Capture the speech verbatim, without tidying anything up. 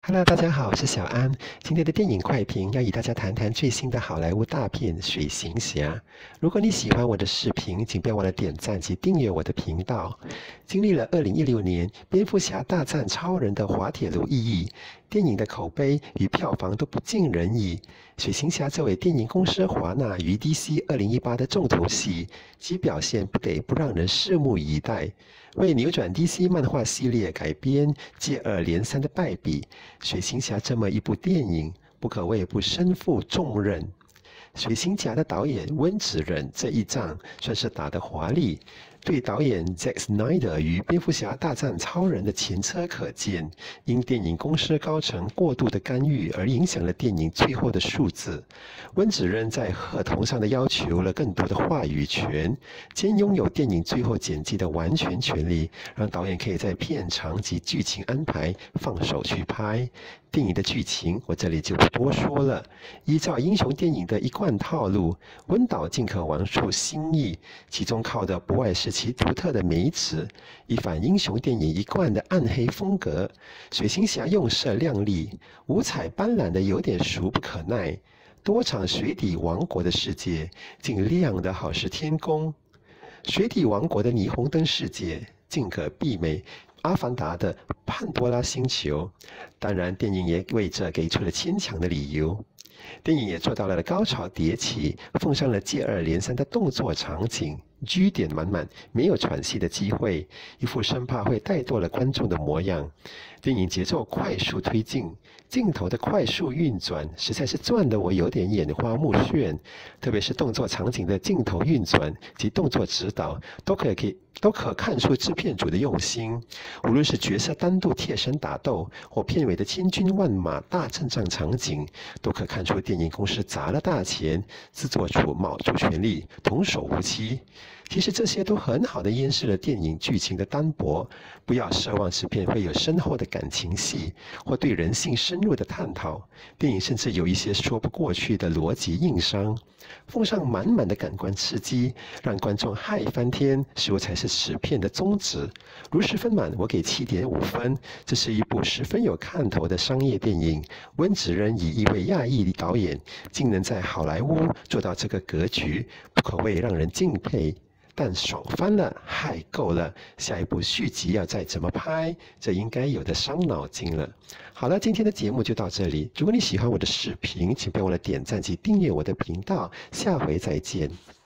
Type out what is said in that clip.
Hello，大家好，我是小安。今天的电影快评要与大家谈谈最新的好莱坞大片《水行侠》。如果你喜欢我的视频，请不要忘了点赞及订阅我的频道。经历了二零一六年蝙蝠侠大战超人的滑铁卢意义，电影的口碑与票房都不尽人意。水行侠这位电影公司华纳与 D C 二零一八的重头戏，其表现不得不让人拭目以待。为扭转 D C 漫画系列改编接二连三的败笔，水行侠这么一部电影，不可谓不身负重任。水行侠的导演温子仁这一仗算是打得华丽，对导演 Zack Snyder 与蝙蝠侠大战超人的前车可鉴，因电影公司高层过度的干预而影响了电影最后的数字。温子仁在合同上的要求了更多的话语权，兼拥有电影最后剪辑的完全权利，让导演可以在片长及剧情安排放手去拍。电影的剧情我这里就不多说了，依照英雄电影的一贯套路，温导尽可玩出新意，其中靠的不外是其独特的美指，以反英雄电影一贯的暗黑风格。水行侠用色亮丽，五彩斑斓的有点俗不可耐，多场水底王国的世界竟亮得好似天宫。水底王国的霓虹灯世界竟可媲美阿凡达的潘多拉星球，当然电影也为这给出了牵强的理由。电影也做到了高潮迭起，奉上了接二连三的动作场景，G点满满，没有喘息的机会，一副生怕会怠惰了观众的模样。电影节奏快速推进，镜头的快速运转，实在是转得我有点眼花目眩。特别是动作场景的镜头运转及动作指导，都可以可以都可看出制片组的用心。无论是角色单独贴身打斗，或片尾的千军万马大阵仗场景，都可看出电影公司砸了大钱，制作组卯足全力，童叟无欺。其实这些都很好的掩饰了电影剧情的单薄，不要奢望此片会有深厚的感情戏，或对人性深入的探讨。电影甚至有一些说不过去的逻辑硬伤，奉上满满的感官刺激，让观众嗨翻天，似乎才是此片的宗旨。如实分满，我给 七点五 分。这是一部十分有看头的商业电影。温子仁以一位亚裔导演，竟能在好莱坞做到这个格局，不可谓让人敬佩。但爽翻了，嗨够了，下一部续集要再怎么拍，这应该有的伤脑筋了。好了，今天的节目就到这里。如果你喜欢我的视频，请别忘了点赞及订阅我的频道，下回再见。